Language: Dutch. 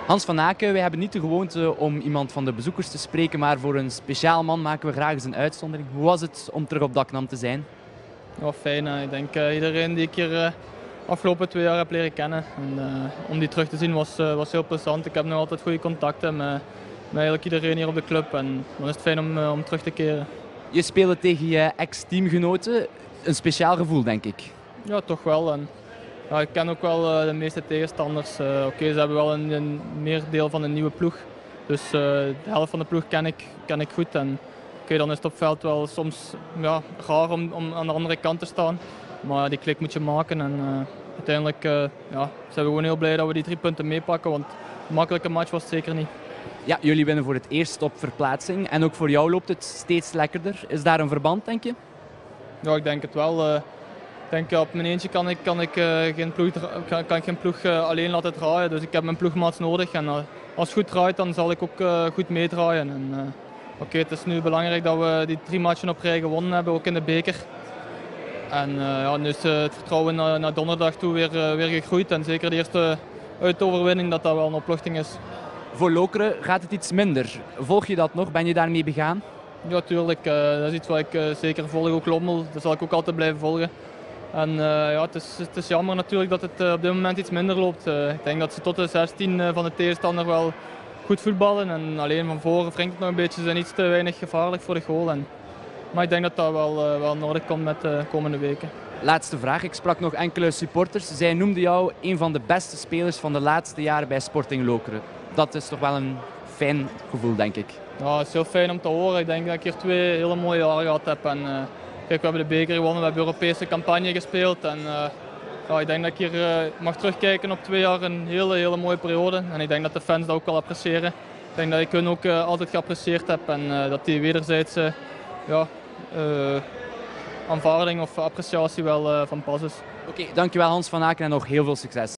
Hans van Aken, wij hebben niet de gewoonte om iemand van de bezoekers te spreken, maar voor een speciaal man maken we graag eens een uitzondering. Hoe was het om terug op Daknam te zijn? Ja, fijn. Ik denk iedereen die ik hier afgelopen 2 jaar heb leren kennen. En, om die terug te zien was heel plezant. Ik heb nu altijd goede contacten met eigenlijk iedereen hier op de club. En dan is het fijn om terug te keren. Je speelde tegen je ex-teamgenoten. Een speciaal gevoel, denk ik. Ja, toch wel. En, ja, ik ken ook wel de meeste tegenstanders. Oké, ze hebben wel een meer deel van een nieuwe ploeg. Dus de helft van de ploeg ken ik goed. En dan is het op veld wel soms raar om aan de andere kant te staan. Maar die klik moet je maken. En uiteindelijk zijn we gewoon heel blij dat we die 3 punten meepakken. Want een makkelijke match was het zeker niet. Ja, jullie winnen voor het eerst op verplaatsing. En ook voor jou loopt het steeds lekkerder. Is daar een verband, denk je? Ja, ik denk het wel. Ik denk op mijn eentje kan ik geen ploeg alleen laten draaien. Dus ik heb mijn ploegmaats nodig. En als het goed draait, dan zal ik ook goed meedraaien. En, het is nu belangrijk dat we die 3 matchen op rij gewonnen hebben, ook in de beker. En nu is het vertrouwen naar donderdag toe weer gegroeid. En zeker de eerste uitoverwinning dat wel een opluchting is. Voor Lokeren gaat het iets minder. Volg je dat nog? Ben je daarmee begaan? Ja, tuurlijk. Dat is iets wat ik zeker volg. Ook Lommel, dat zal ik ook altijd blijven volgen. En het is jammer natuurlijk dat het op dit moment iets minder loopt. Ik denk dat ze tot de 16 van de tegenstander wel goed voetballen. En alleen van voren wringt het nog een beetje. Ze zijn iets te weinig gevaarlijk voor de goal. Maar ik denk dat dat wel nodig komt met de komende weken. Laatste vraag. Ik sprak nog enkele supporters. Zij noemden jou een van de beste spelers van de laatste jaren bij Sporting Lokeren. Dat is toch wel een fijn gevoel, denk ik. Ja, het is heel fijn om te horen. Ik denk dat ik hier 2 hele mooie jaren gehad heb. En, kijk, we hebben de beker gewonnen, we hebben de Europese campagne gespeeld. En, ik denk dat ik hier mag terugkijken op 2 jaar, een hele mooie periode. En ik denk dat de fans dat ook wel appreciëren. Ik denk dat ik hun ook altijd geapprecieerd heb en dat die wederzijdse aanvaarding of appreciatie wel van pas is. Oké, dankjewel Hans van Aken en nog heel veel succes.